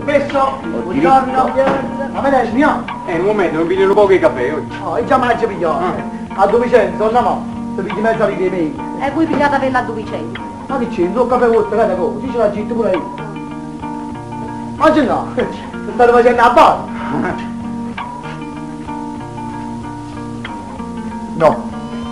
Spesso, buongiorno. Ma me ne mio? Un momento, non pigliano poco i caffè oggi. Oh, e già mangia pigliato. A 200, no? Se vedi mezza vita miei. E voi pigliate per la 200. Ma che c'è? Un caffè vuoto, guarda come? Ci c'è la gente pure io. Oggi no, state facendo a base. No.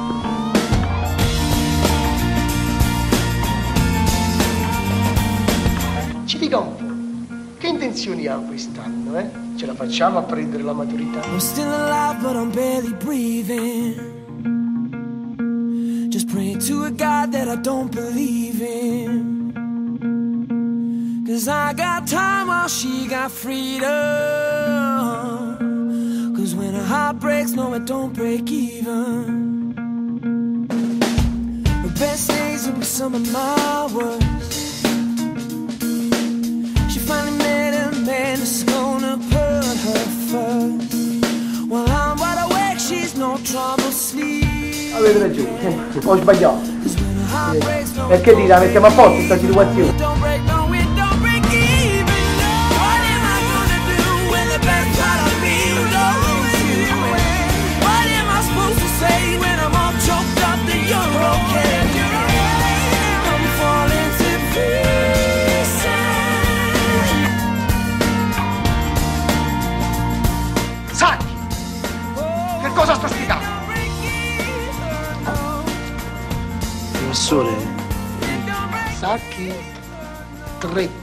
Ci dica un po', che intenzioni ha quest'anno, eh? Ce la facciamo a prendere la maturità? I'm still alive but I'm barely breathing. Just praying to a God that I don't believe in. 'Cause I got time while she got freedom. 'Cause when her heart breaks, no it don't break even. The best days will be some of my worst. She finally met a man who's gonna put her first. While I'm wide awake, she's no trouble sleep. Avete ragione, ho sbagliato. Perché dire, la mettiamo a posto questa situazione? Sacchi! Che cosa sto spiegando? Professore, Sacchi 3.